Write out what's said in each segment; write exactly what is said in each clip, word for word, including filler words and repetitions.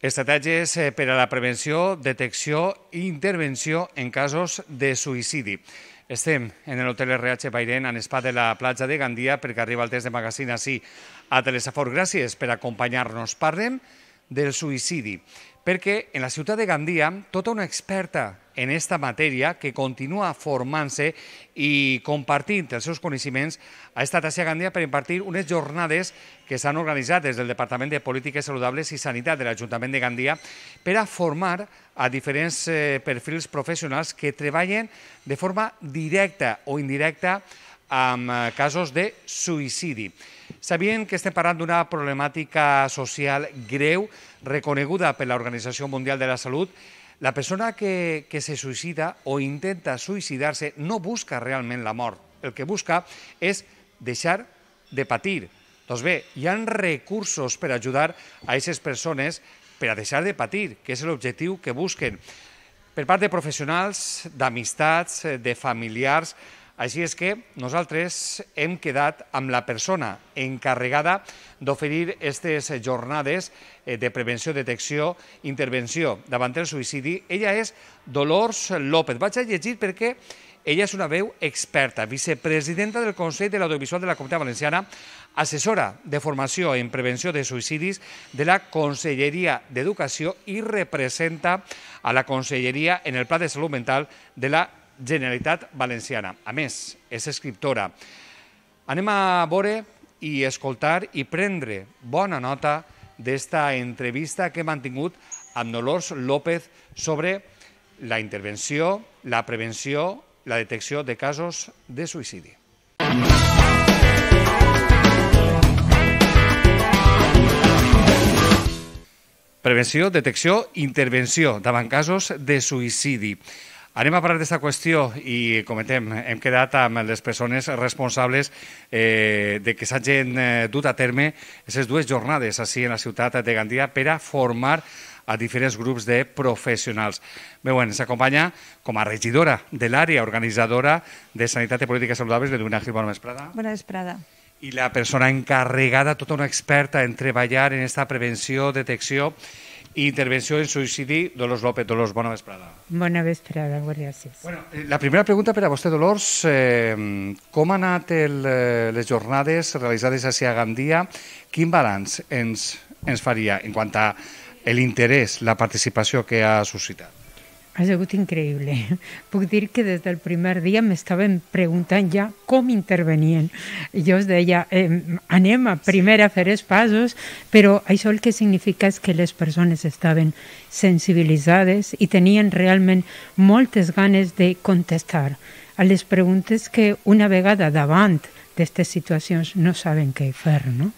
Estratègies per a la prevenció, detecció i intervenció en casos de suïcidi. Estem en l'Hotel R H Bairén, en espai de la platja de Gandia, perquè arriba el test de magazín així a Telesafor. Gràcies per acompanyar-nos. Parlem del suïcidi, perquè en la ciutat de Gandia, tota una experta en esta matèria que continua formant-se i compartint els seus coneixements ha estat a Gandia per impartir unes jornades que s'han organitzat des del Departament de Polítiques Saludables i Sanitat de l'Ajuntament de Gandia per a formar a diferents perfils professionals que treballen de forma directa o indirecta amb casos de suïcidi. Sabien que estem parlant d'una problemàtica social greu reconeguda per l'Organització Mundial de la Salut. La persona que, que se suïcida o intenta suïcidar-se no busca realment la mort. El que busca és deixar de patir. Doncs bé, hi ha recursos per ajudar a aquestes persones per a deixar de patir, que és l'objectiu que busquen. Per part de professionals, d'amistats, de familiars. Així és que nosaltres hem quedat amb la persona encarregada d'oferir aquestes jornades de prevenció, detecció, intervenció davant el suïcidi. Ella és Dolors López. Vaig a llegir perquè ella és una veu experta, vicepresidenta del Consell de l'Audiovisual de la Comunitat Valenciana, assessora de formació en prevenció de suïcidis de la Conselleria d'Educació i representa a la Conselleria en el Pla de Salut Mental de la Generalitat Valenciana. A més, és escriptora. Anem a veure i escoltar i prendre bona nota d'esta entrevista que hem mantingut amb Dolors López sobre la intervenció, la prevenció, la detecció de casos de suïcidi. Prevenció, detecció, intervenció davant casos de suïcidi. Anem a parlar d'aquesta qüestió i, comentem, hem quedat amb les persones responsables eh, de que s'hagin eh, dut a terme aquestes dues jornades així en la ciutat de Gandia per a formar a diferents grups de professionals. Bé, bueno, s'acompanya com a regidora de l'àrea organitzadora de Sanitat i Polítiques Saludables de Lluna Gil. Bona vesprada. Bona vesprada. I la persona encarregada, tota una experta en treballar en aquesta prevenció, detecció i intervenció en suïcidi, Dolors López. Dolors, bona vesprada. Bona vesprada, gràcies. Bueno, la primera pregunta per a vostè, Dolors. Eh, com han anat el, les jornades realitzades a Gandia? Quin balanç ens, ens faria en quant a l'interès, la participació que ha suscitat? Ha sigut increïble. Puc dir que des del primer dia m'estaven preguntant ja com intervenien. Jo us deia, eh, anem a primer a fer els passos, però això el que significa és que les persones estaven sensibilitzades i tenien realment moltes ganes de contestar a les preguntes que una vegada davant d'aquestes situacions no saben què fer, no?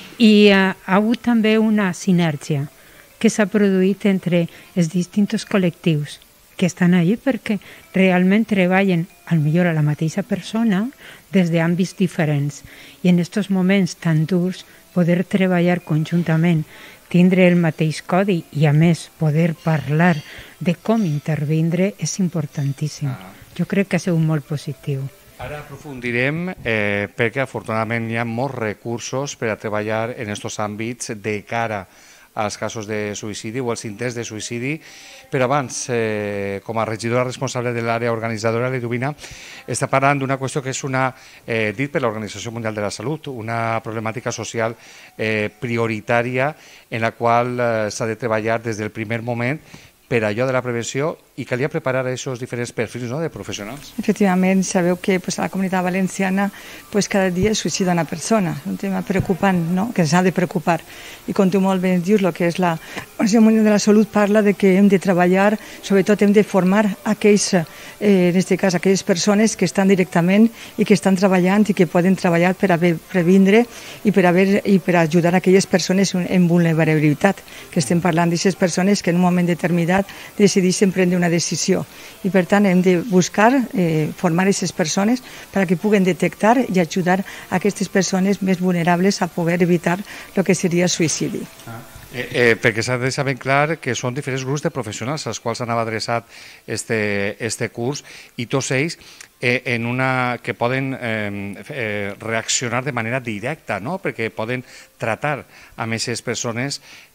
I eh, ha hagut també una sinergia que s'ha produït entre els distints col·lectius que estan allí perquè realment treballen al millor a la mateixa persona des d'àmbits diferents. I en aquests moments tan durs poder treballar conjuntament, tindre el mateix codi i a més poder parlar de com intervindre és importantíssim. Jo crec que ha sigut molt positiu. Ara aprofundirem eh, perquè afortunadament hi ha molts recursos per a treballar en aquests àmbits de cara als casos de suïcidi o als intents de suïcidi, però abans, eh, com a regidora responsable de l'àrea organitzadora, l'Eduvina, està parlant d'una qüestió que és una, eh, dit per l'Organització Mundial de la Salut, una problemàtica social eh, prioritària en la qual eh, s'ha de treballar des del primer moment per allò de la prevenció i calia preparar aquests diferents perfils, no?, de professionals. Efectivament, sabeu que pues, a la comunitat valenciana pues, cada dia es suïcida una persona, un tema preocupant, no?, que s'ha de preocupar. I com tu molt bé dius, el que és la Organització Mundial de la Salut parla de que hem de treballar, sobretot hem de formar aquells, eh, en aquest cas, aquelles persones que estan directament i que estan treballant i que poden treballar per a previndre i per, haver, i per ajudar a aquelles persones en vulnerabilitat, que estem parlant d'aquestes persones que en un moment determinat decideixen prendre una decisió. I per tant hem de buscar eh, formar aquestes persones perquè puguen detectar i ajudar a aquestes persones més vulnerables a poder evitar el que seria suïcidi. Ah. Eh, eh, perquè s'ha de deixar ben clar que són diferents grups de professionals als quals anava adreçat este, este curs i tots ells eh, en una, que poden eh, eh, reaccionar de manera directa, no? Perquè poden tratar amb aquestes persones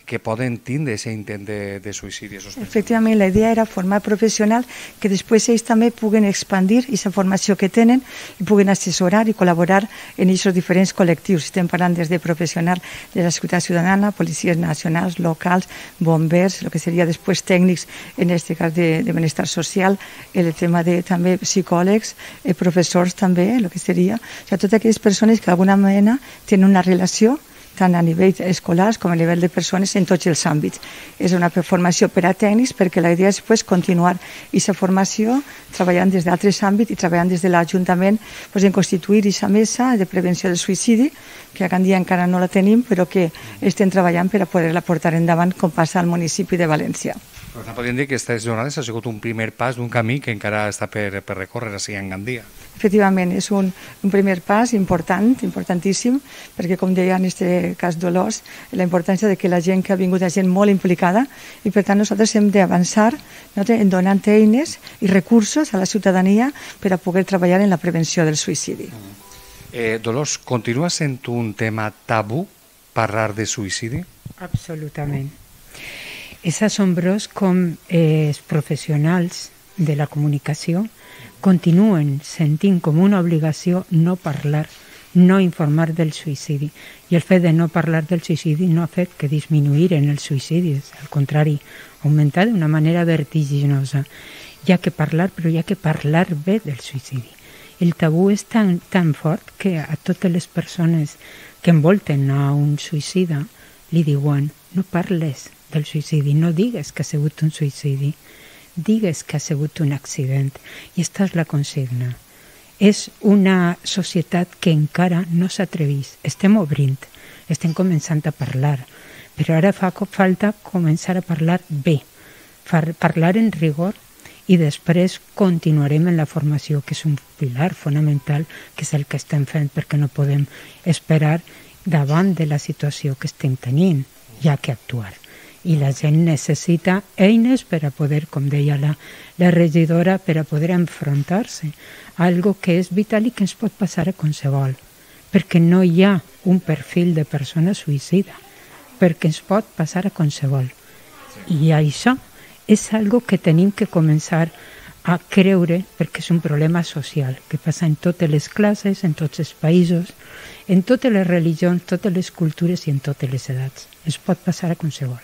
que poden tindre aquest intent de, de suïcidi. Efectivament, la idea era formar professionals que després ells també puguen expandir aquesta formació que tenen i puguen assessorar i col·laborar en aquests diferents col·lectius. Estem parlant des de professionals de la Seguretat Ciutadana, policies nacionals, locals, bombers, el que seria després tècnics, en aquest cas de, de benestar social, el tema de també psicòlegs, eh, professors també, el que seria, o sigui, totes aquelles persones que d'alguna manera tenen una relació tant a nivell escolar com a nivell de persones en tots els àmbits. És una formació per a tècnics perquè la idea és pues, continuar aquesta formació treballant des d'altres àmbits i treballant des de l'Ajuntament pues, en constituir aquesta mesa de prevenció del suïcidi, que a Gandia encara no la tenim, però que estem treballant per a poder-la portar endavant com passa al municipi de València. Per tant, podríem dir que aquestes jornades ha sigut un primer pas d'un camí que encara està per, per recórrer així en Gandia. Efectivament, és un, un primer pas important, importantíssim, perquè com deia en aquest cas Dolors, la importància de que la gent que ha vingut és gent molt implicada i per tant nosaltres hem d'avançar no, en donant eines i recursos a la ciutadania per a poder treballar en la prevenció del suïcidi. Eh, Dolors, continua sent un tema tabú parlar de suïcidi? Absolutament. És assombrós com eh, els professionals de la comunicació continuen sentint com una obligació no parlar, no informar del suïcidi. I el fet de no parlar del suïcidi no ha fet que disminuir en els suïcidis, al contrari, augmentar d'una manera vertiginosa. Hi ha que parlar, però hi ha que parlar bé del suïcidi. El tabú és tan, tan fort que a totes les persones que envolten a un suïcida li diuen no parles del suïcidi, no digues que ha sigut un suïcidi, digues que ha sigut un accident. I aquesta és la consigna. És una societat que encara no s'atrevís. Estem obrint, estem començant a parlar, però ara fa falta començar a parlar bé, parlar en rigor i després continuarem en la formació, que és un pilar fonamental, que és el que estem fent perquè no podem esperar davant de la situació que estem tenint. Hi ha que actuar. I la gent necessita eines per a poder, com deia la, la regidora, per a poder enfrontar-se a algo que és vital i que ens pot passar a qualsevol, perquè no hi ha un perfil de persona suïcida, perquè ens pot passar a qualsevol. I això és algo que tenim que començar a creure, perquè és un problema social que passa en totes les classes, en tots els països, en totes les religions, totes les cultures i en totes les edats. Ens pot passar a qualsevol.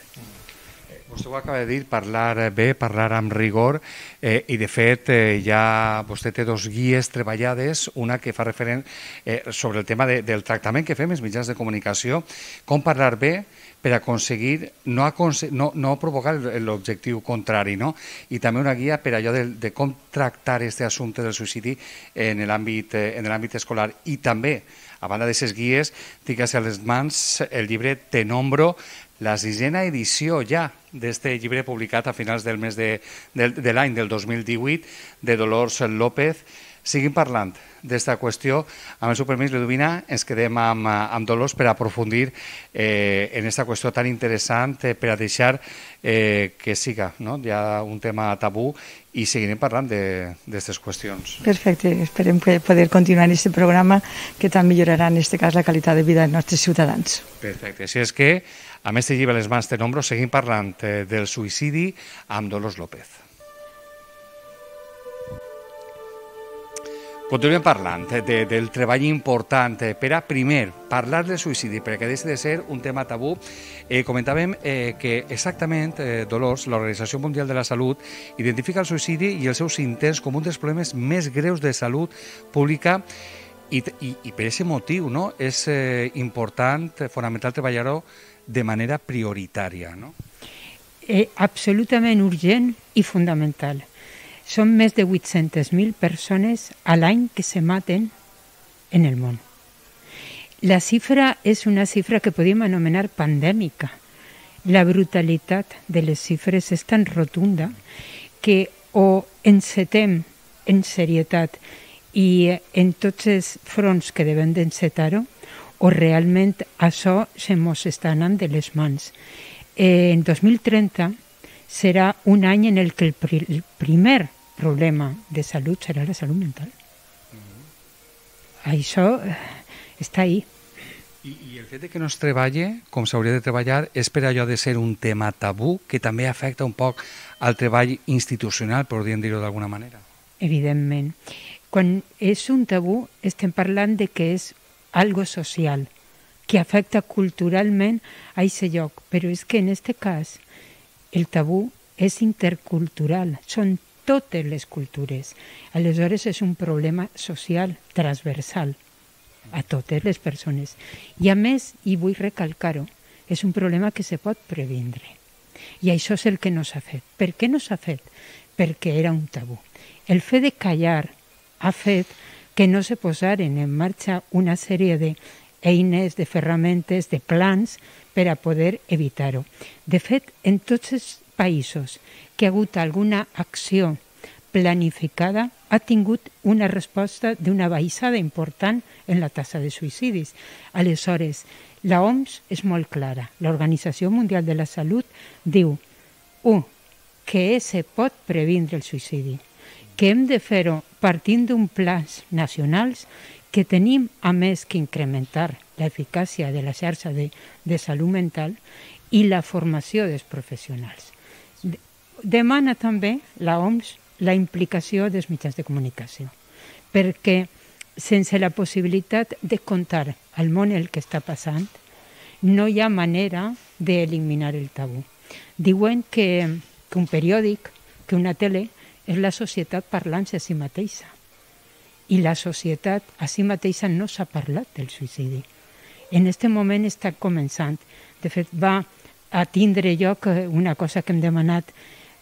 Vostè ho acaba de dir, parlar bé, parlar amb rigor, eh, i de fet eh, ja vostè té dos guies treballades, una que fa referent eh, sobre el tema de, del tractament que fem els mitjans de comunicació, com parlar bé per aconseguir no, aconse no, no provocar l'objectiu contrari, no? I també una guia per allò de, de com tractar aquest assumpte del suïcidi en l'àmbit eh, en l'àmbit escolar. I també, a banda d'aquestes guies, tinc a les mans el llibre Te nombro, la sisena edició ja d'este llibre publicat a finals del mes de, de, de l'any del dos mil divuit de Dolors López. Seguim parlant d'esta qüestió. Amb el seu permís, Ludovina, ens quedem amb, amb Dolors per aprofundir eh, en aquesta qüestió tan interessant, eh, per a deixar eh, que siga, no? Ja un tema tabú, i seguirem parlant d'aquestes qüestions. Perfecte, esperem que poder continuar en aquest programa que tant millorarà en aquest cas la qualitat de vida dels nostres ciutadans. Perfecte, així és que amb este llibre a les mans Te nombro seguim parlant eh, del suïcidi amb Dolors López. Continuem parlant de, del treball important per a, primer, parlar del suïcidi, perquè deixa de ser un tema tabú. Eh, comentàvem eh, que exactament, eh, Dolors, l'Organització Mundial de la Salut identifica el suïcidi i els seus intents com un dels problemes més greus de salut pública i, i, i per aquest motiu, no, és eh, important, fonamental, treballar-ho de manera prioritària, no? Eh, absolutament urgent i fundamental. Són més de vuit-centes mil persones a l'any que se maten en el món. La xifra és una xifra que podríem anomenar pandèmica. La brutalitat de les xifres és tan rotunda que o encetem en serietat i en tots els fronts que devem d'encetar-ho, o realment això se mos està anant de les mans. En dos mil trenta serà un any en el que el, pri el primer problema de salut serà la salut mental. Mm-hmm. Això està ahí. I, I el fet de que no es treballi com s'hauria de treballar és per allò de ser un tema tabú que també afecta un poc al treball institucional, podríem dir-ho d'alguna manera. Evidentment. Quan és un tabú estem parlant de que és algo social, que afecta culturalment a aquest lloc, però és que en aquest cas el tabú és intercultural, són totes les cultures. Aleshores és un problema social, transversal, a totes les persones. I a més, i vull recalcar-ho, és un problema que se pot previndre. I això és el que no s'ha fet. Per què no s'ha fet? Perquè era un tabú. El fet de callar ha fet que no se posaren en marxa una sèrie d'eines, de ferramentes, de plans per a poder evitar-ho. De fet, en tots els països que ha hagut alguna acció planificada ha tingut una resposta d'una baixada important en la taxa de suïcidis. Aleshores, la O M S és molt clara. L'Organització Mundial de la Salut diu, u, que se pot previndre el suïcidi, que hem de fer-ho partint d'un plans nacionals, que tenim a més que incrementar l'eficàcia de la xarxa de, de salut mental i la formació dels professionals. Demana també la O M S la implicació dels mitjans de comunicació, perquè sense la possibilitat de contar al món el que està passant, no hi ha manera d'eliminar el tabú. Diuen que, que un periòdic, que una tele, és la societat parlant-se a si mateixa. I la societat a si mateixa no s'ha parlat del suïcidi. En aquest moment està començant. De fet, va a tindre lloc una cosa que hem demanat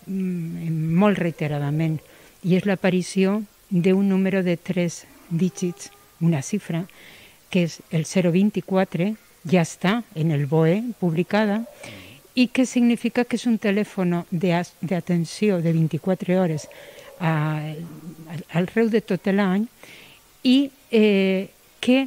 molt reiteradament, i és l'aparició d'un número de tres dígits, una xifra, que és el zero vint-i-quatre, ja està en el B O E publicada, i que significa que és un telèfon d'atenció de vint-i-quatre hores a, al arreu de tot l'any, i eh, que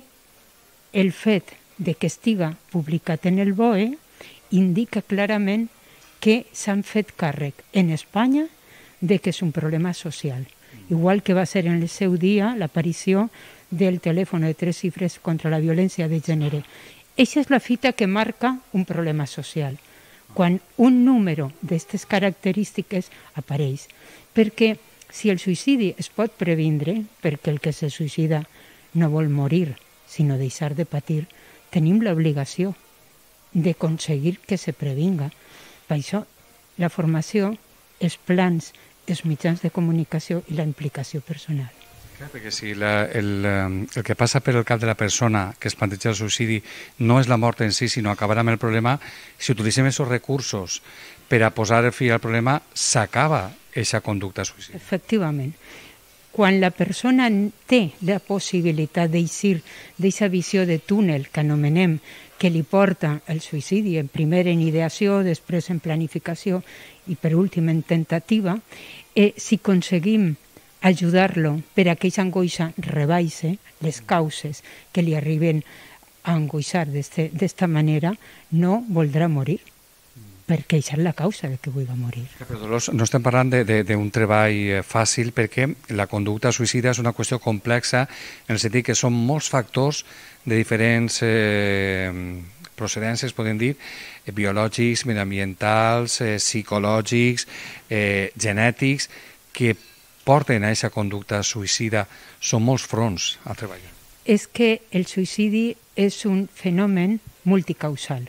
el fet de que estiga publicat en el B O E indica clarament que s'han fet càrrec en Espanya de que és un problema social. Igual que va ser en el seu dia l'aparició del telèfon de tres xifres contra la violència de gènere. Eixa és la fita que marca un problema social. Quan un número d'aquestes característiques apareix. Perquè si el suïcidi es pot previndre, perquè el que se suïcida no vol morir, sinó deixar de patir, tenim l'obligació d'aconseguir que se previnga. Per això, la formació, els plans, els mitjans de comunicació i la implicació personal. Clar, perquè si la, el, el que passa per el cap de la persona que es planteja el suïcidi no és la mort en si, sinó acabar amb el problema, si utilitzem aquests recursos per a posar fi al problema, s'acaba aquesta conducta suïcida. Efectivament. Quan la persona té la possibilitat d'eixir d'aquesta visió de túnel que anomenem, que li porta el suïcidi, en primer en ideació, després en planificació i per últim en tentativa, eh, si aconseguim ajudar-lo per a que aquesta angoixa rebaixe les causes que li arriben a angoixar d'esta manera, no voldrà morir, perquè això és la causa de que vulgui morir. Però Dolors, no estem parlant d'un treball fàcil, perquè la conducta suïcida és una qüestió complexa en el sentit que són molts factors de diferents eh, procedències, podem dir, eh, biològics, mediambientals, eh, psicològics, eh, genètics, que porten a aquesta conducta suïcida. Són molts fronts a treballar. És que el suïcidi és un fenomen multicausal.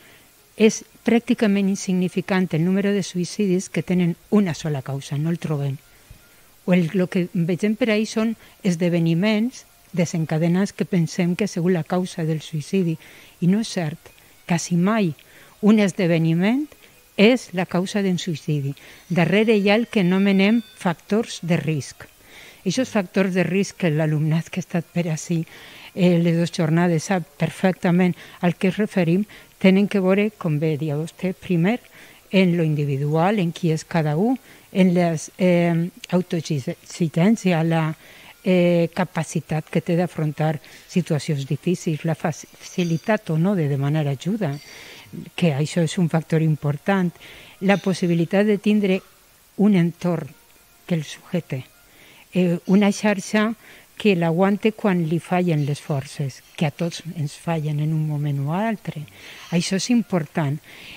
És pràcticament insignificant el número de suïcidis que tenen una sola causa, no el trobem. O el, el que vegem per ahí són esdeveniments desencadenats que pensem que ha sigut la causa del suïcidi. I no és cert. Quasi mai un esdeveniment és la causa d'un suïcidi. Darrere hi ha el que anomenem factors de risc. Aquests factors de risc que l'alumnat que ha estat per ací eh, les dues jornades sap perfectament al que es referim, tenen que veure, com bé dia vostè, primer en lo individual, en qui és cada un, en la eh, autoexigència, la eh, capacitat que té d'afrontar situacions difícils, la facilitat o no de demanar ajuda, que això és un factor important, la possibilitat de tindre un entorn que el sujete, eh, una xarxa que l'aguante quan li fallen les forces, que a tots ens fallen en un moment o altre. Això és important.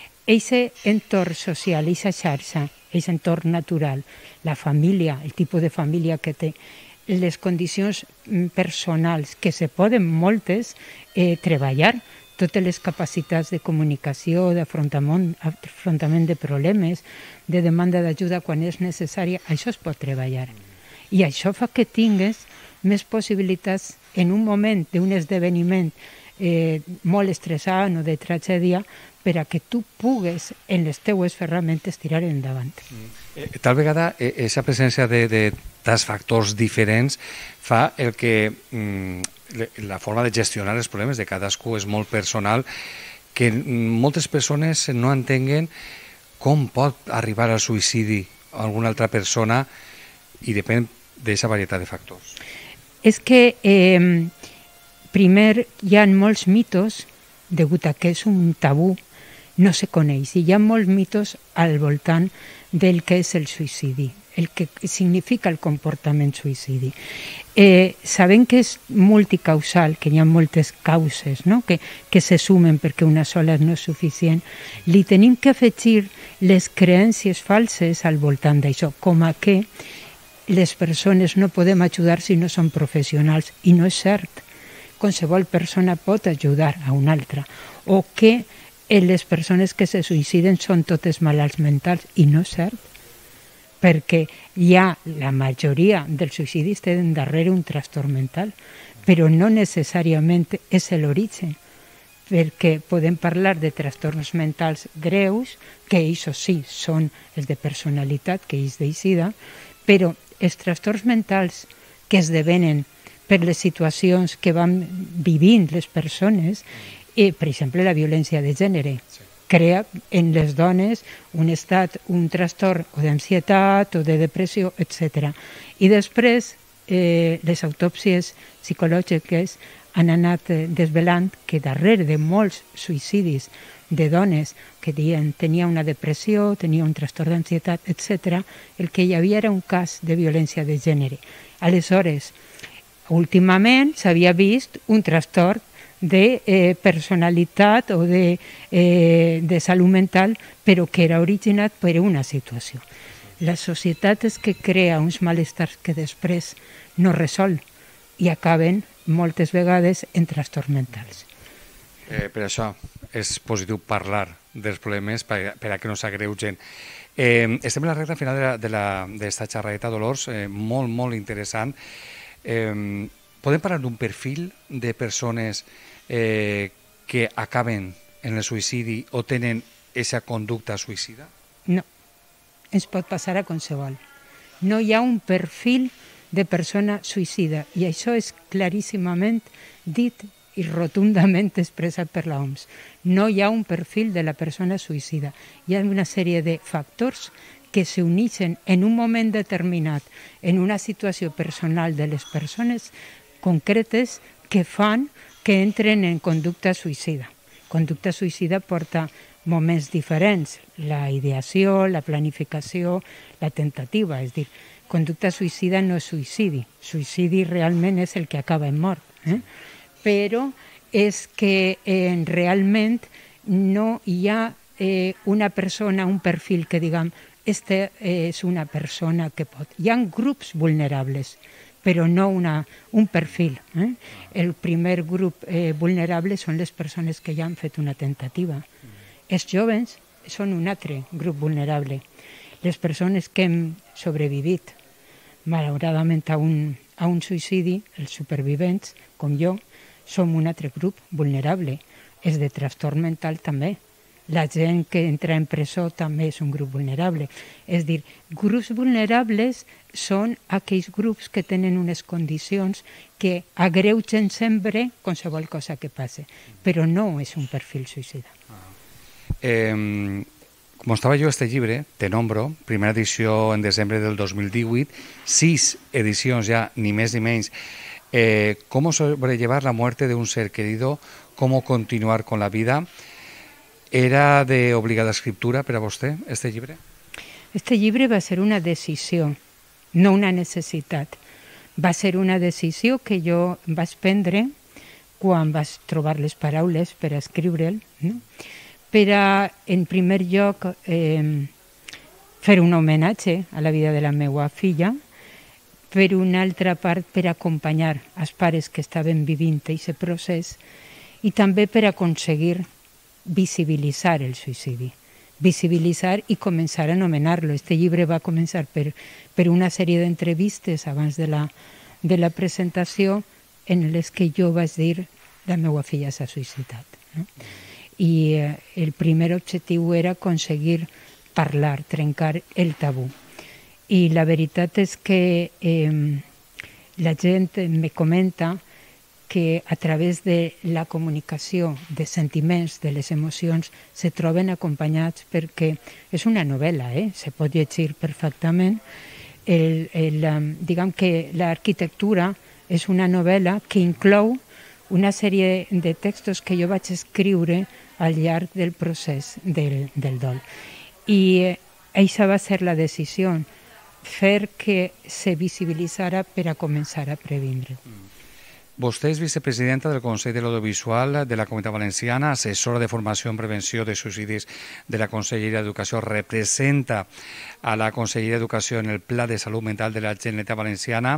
Eixe entorn social, eixa xarxa, eixe entorn natural, la família, el tipus de família que té, les condicions personals, que se poden moltes eh, treballar, totes les capacitats de comunicació, d'afrontament afrontament de problemes, de demanda d'ajuda quan és necessària, això es pot treballar. I això fa que tingues més possibilitats en un moment d'un esdeveniment eh, molt estressant o de tragèdia per a que tu pugues, en les teues ferramentes, tirar endavant. Eh, tal vegada, aquesta presència de, de tants factors diferents fa el que mm, la forma de gestionar els problemes de cadascú és molt personal, que moltes persones no entenguen com pot arribar al suïcidi alguna altra persona i depèn d'aquesta varietat de factors. És que eh, primer hi ha molts mitos, degut a que és un tabú, no se coneix, i hi ha molts mitos al voltant del que és el suïcidi, el que significa el comportament suïcidi. Eh, sabem que és multicausal, que hi ha moltes causes, no? que, que se sumen perquè una sola no és suficient, li tenim que afegir les creències falses al voltant d'això, com a que les persones no podem ajudar si no són professionals, i no és cert. Qualsevol persona pot ajudar a una altra, o que les persones que se suïciden són totes malalts mentals, i no és cert, perquè hi ha, la majoria dels suïcidis tenen darrere un trastorn mental, però no necessàriament és l'origen, perquè podem parlar de trastorns mentals greus, que ells sí són els de personalitat, que ells deicida, però els trastorns mentals que esdevenen per les situacions que van vivint les persones, eh, per exemple, la violència de gènere, crea en les dones un estat, un trastorn o d'ansietat o de depressió, etcètera. I després eh, les autòpsies psicològiques han anat eh, desvelant que darrere de molts suïcidis de dones que diuen tenia una depressió, tenia un trastorn d'ansietat, etcètera, el que hi havia era un cas de violència de gènere. Aleshores, últimament s'havia vist un trastorn de eh, personalitat o de, eh, de salut mental, però que era originat per una situació. La societat és que crea uns malestars que després no resol i acaben moltes vegades en trastorns mentals. Eh, per això és positiu parlar dels problemes per, per a que no s'agreugen. Eh, estem en la recta final d'aquesta xerradeta, Dolors, eh, molt, molt interessant. Eh, podem parlar d'un perfil de persones eh, que acaben en el suïcidi o tenen aquesta conducta suïcida? No, ens pot passar a qualsevol. No hi ha un perfil de persona suïcida, i això és claríssimament dit i rotundament expressat per l'O M S. No hi ha un perfil de la persona suïcida. Hi ha una sèrie de factors que s'uneixen en un moment determinat, en una situació personal de les persones concretes, que fan que entren en conducta suïcida. Conducta suïcida porta moments diferents, la ideació, la planificació, la tentativa, és dir, conducta suïcida no és suïcidi, suïcidi realment és el que acaba en mort, eh? Però és que eh, realment no hi ha eh, una persona, un perfil que diguem, este és una persona que pot. Hi ha grups vulnerables, però no una, un perfil. Eh? El primer grup eh, vulnerable són les persones que ja han fet una tentativa. Els joves són un altre grup vulnerable. Les persones que hem sobrevivit, malauradament, a un, a un suïcidi, els supervivents, com jo, som un altre grup vulnerable. És de trastorn mental també. La gent que entra en presó també és un grup vulnerable. És dir, grups vulnerables són aquells grups que tenen unes condicions que agreugen sempre qualsevol cosa que passe, però no és un perfil suïcida. Eh, mostrava jo este llibre, Te nombro, primera edició en desembre del dos mil divuit, sis edicions ja, ni més ni menys. Eh, ¿Cómo sobrellevar la muerte de un ser querido? ¿Cómo continuar con la vida? Era de obligada escriptura per a vostè, este llibre? Este llibre va ser una decisió, no una necessitat. Va ser una decisió que jo vaig prendre quan vaig trobar les paraules per escriure'l, no? Per a, en primer lloc, eh, fer un homenatge a la vida de la meva filla, per una altra part per acompanyar els pares que estaven vivint aquest procés i també per aconseguir visibilitzar el suïcidi, visibilitzar i començar a anomenar-lo. Este llibre va començar per, per una sèrie d'entrevistes abans de la, de la presentació en les que jo vaig dir la meva filla s'ha suïcidat. No? I eh, el primer objectiu era aconseguir parlar, trencar el tabú. I la veritat és que eh, la gent me comenta que a través de la comunicació de sentiments, de les emocions, se troben acompanyats perquè és una novel·la, eh? Se pot llegir perfectament. El, el, diguem que l'arquitectura és una novel·la que inclou una sèrie de textos que jo vaig escriure al llarg del procés del, del dol. I això va ser la decisió, fer que se visibilitzara per a començar a previndre. Vostè és vicepresidenta del Consell de l'Audiovisual de la Comunitat Valenciana, assessora de formació en prevenció de suïcidis de la Conselleria d'Educació, representa a la Conselleria d'Educació en el Pla de Salut Mental de la Generalitat Valenciana,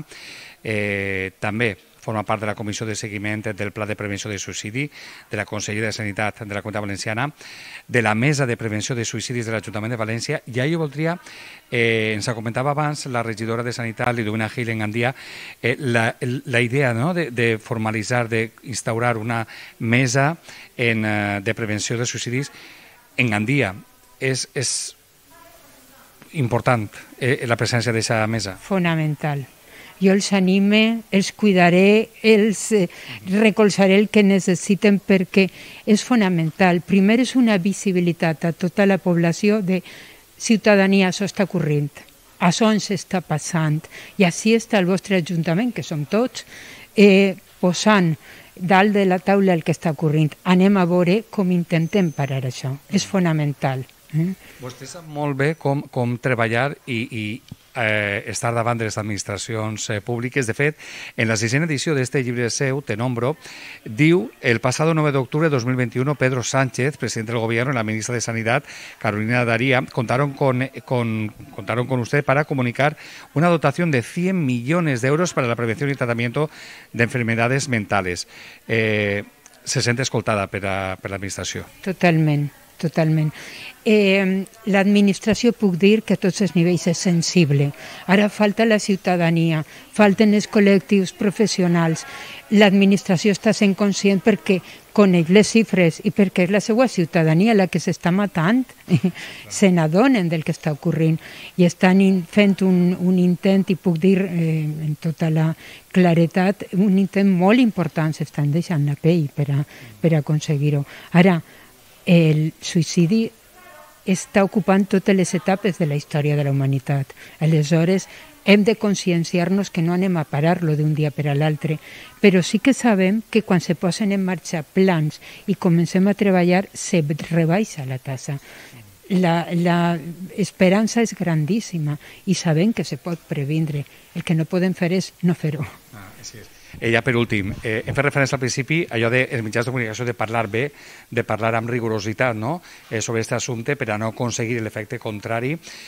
eh, també forma part de la Comissió de Seguiment del Pla de Prevenció de Suïcidi de la Conselleria de Sanitat de la Comunitat Valenciana, de la Mesa de Prevenció de Suïcidis de l'Ajuntament de València. I jo voldria, eh, ens comentava abans la regidora de Sanitat, Liduvina Gil, en Gandia, eh, la, la idea, no?, de, de formalitzar, d'instaurar una mesa en, eh, de prevenció de suïcidis en Gandia. És, és important eh, la presència d'aquesta mesa. Fonamental. Jo els anime, els cuidaré, els eh, recolzaré el que necessiten perquè és fonamental. Primer és una visibilitat a tota la població de ciutadania, això està ocorrent, això ens està passant. I així està el vostre ajuntament, que som tots, eh, posant dalt de la taula el que està ocorrent. Anem a veure com intentem parar això. És fonamental. Eh? Vostè sap molt bé com, com treballar i, i eh, estar davant de les administracions eh, públiques. De fet, en la sisena edició d'este llibre seu, Te nombro, diu: el pasado nueve de octubre de dos mil veintiuno, Pedro Sánchez, presidente del Gobierno, y la ministra de Sanidad, Carolina Daría, contaron con, con, contaron con usted para comunicar una dotación de cien millones de euros para la prevención y tratamiento de enfermedades mentales. Eh, se sent escoltada per, a, per l'administració? Totalment. Totalment. Eh, L'administració, puc dir que a tots els nivells és sensible. Ara falta la ciutadania, falten els col·lectius professionals. L'administració està sent conscient perquè coneix les xifres i perquè és la seva ciutadania la que s'està matant. Se n'adonen del que està ocorrent i estan fent un, un intent, i puc dir eh, en tota la claretat, un intent molt important. S'estan deixant la pell per, a, per aconseguir-ho. Ara, el suïcidi està ocupant totes les etapes de la història de la humanitat. Aleshores, hem de conscienciar-nos que no anem a parar-lo d'un dia per a l'altre, però sí que sabem que quan se posen en marxa plans i comencem a treballar, se rebaixa la tassa. La, la esperança és grandíssima i sabem que se pot previndre. El que no podem fer és no fer-ho. Ah, sí és. Eh, ja per últim, eh, hem fet referència al principi a allò dels mitjans de comunicació de parlar bé, de parlar amb rigorositat, no?, eh, sobre aquest assumpte per a no aconseguir l'efecte contrari.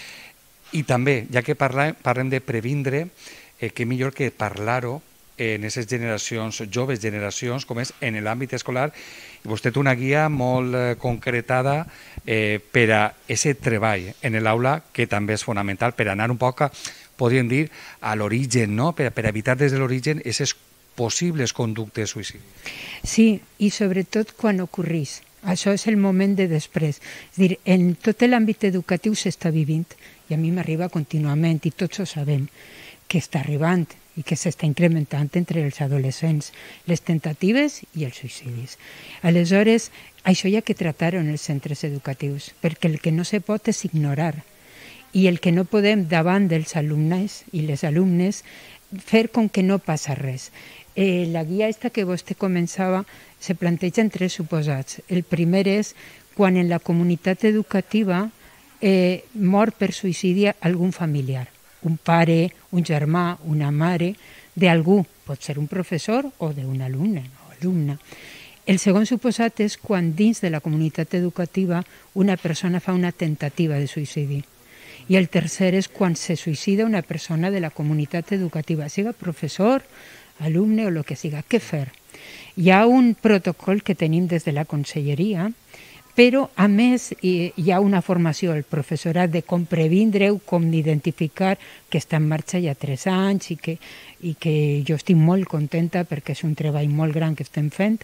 I també, ja que parla, parlem de previndre, eh, què millor que parlar-ho en aquestes generacions, joves generacions, com és en l'àmbit escolar. I vostè té una guia molt eh, concretada eh, per a aquest treball en l'aula, que també és fonamental per anar un poc, a, podríem dir, a l'origen, no?, per, per evitar des de l'origen aquestes possibles conductes suïcidi. Sí, i sobretot quan ocorrís. Això és el moment de després. És dir, en tot l'àmbit educatiu s'està vivint, i a mi m'arriba contínuament, i tots ho sabem, que està arribant i que s'està incrementant entre els adolescents, les temptatives i els suïcidis. Aleshores, això hi ha que tractar-ho en els centres educatius, perquè el que no se pot és ignorar. I el que no podem davant dels alumnes i les alumnes fer com que no passa res. Eh, la guia esta que vostè començava se planteja en tres suposats. El primer és quan en la comunitat educativa eh, mor per suïcidi algun familiar, un pare, un germà, una mare, d'algú, pot ser un professor o d'un alumne o alumna. El segon suposat és quan dins de la comunitat educativa una persona fa una tentativa de suïcidi. I el tercer és quan se suïcida una persona de la comunitat educativa, siga professor, alumne o el que siga. Què fer? Hi ha un protocol que tenim des de la conselleria, però a més hi ha una formació al professorat de com previndre-ho, com d'identificar, que està en marxa ja tres anys i que, i que jo estic molt contenta perquè és un treball molt gran que estem fent,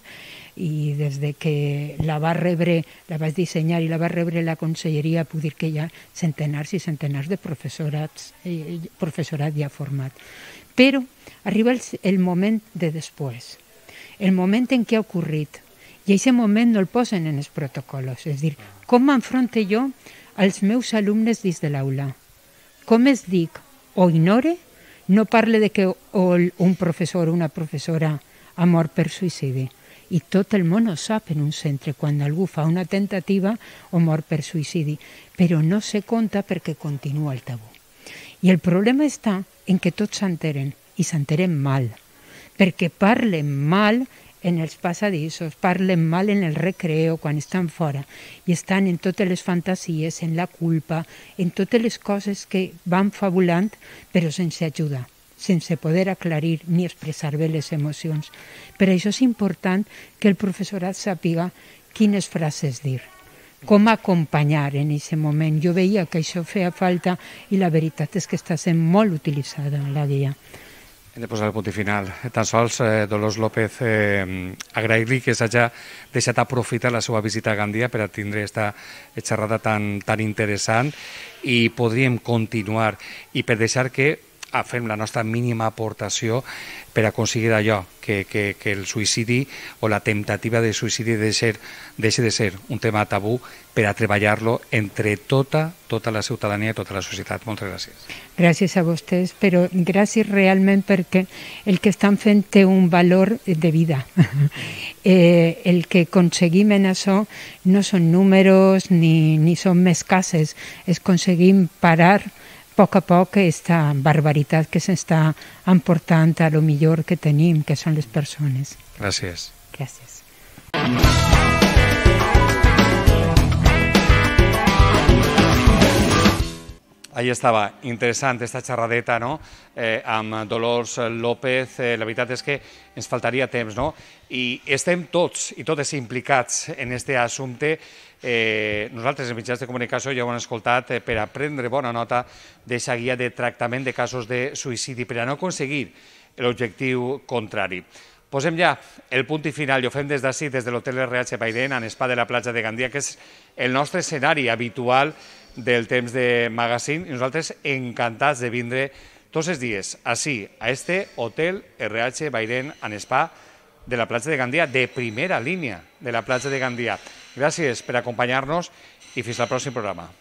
i des de que la va rebre, la vaig dissenyar i la va rebre la conselleria, puc dir que hi ha centenars i centenars de professorats, eh, professorat ja format. Però arriba el, el moment de després, el moment en què ha ocorrit, i aquest moment no el posen en els protocols. És a dir, com m'enfronte jo als meus alumnes dins de l'aula? Com es dic o ignore, no parle de que un professor o una professora ha mort per suïcidi. I tot el món ho sap en un centre, quan algú fa una tentativa o mort per suïcidi, però no se compta perquè continua el tabú. I el problema està en que tots s'enteren, i s'enteren mal, perquè parlen mal en els passadissos, parlen mal en el recreo, quan estan fora, i estan en totes les fantasies, en la culpa, en totes les coses que van fabulant, però sense ajuda, sense poder aclarir ni expressar bé les emocions. Per això és important que el professorat sàpiga quines frases dir, com acompanyar en aquest moment. Jo veia que això feia falta i la veritat és que està sent molt utilitzada en la guia. Hem de posar el punt i final. Tan sols, eh, Dolors López, eh, agrair-li que s'hagi deixat aprofitar la seva visita a Gandia per a tindre aquesta xerrada tan, tan interessant, i podríem continuar, i per deixar que fem la nostra mínima aportació per aconseguir allò, que, que, que el suïcidi o la temptativa de suïcidi deixi de ser un tema tabú, per a treballar-lo entre tota, tota la ciutadania i tota la societat. Moltes gràcies. Gràcies a vostès, però gràcies realment perquè el que estan fent té un valor de vida. eh, el que aconseguim en això no són números ni, ni són més cases, és aconseguim parar a poc a poc aquesta barbaritat que s'està emportant a lo millor que tenim, que són les persones. Gràcies. Gràcies. Ahí estava, interessant esta xerradeta, no?, eh, amb Dolors López. Eh, la veritat és que ens faltaria temps, no?, i estem tots i totes implicats en aquest assumpte. Eh, nosaltres, en mitjans de comunicació, ja ho hem escoltat, eh, per a prendre bona nota d'aquesta guia de tractament de casos de suïcidi, per a no aconseguir l'objectiu contrari. Posem ja el punt i final, i ho fem des d'ací, des de l'Hotel R H Bairén, en Spa de la platja de Gandia, que és el nostre escenari habitual del temps de magazine, i nosaltres encantats de vindre tots els dies així, a este Hotel R H Bairén, en Spa de la platja de Gandia, de primera línia de la platja de Gandia. Gràcies per acompanyar-nos i fins al pròxim programa.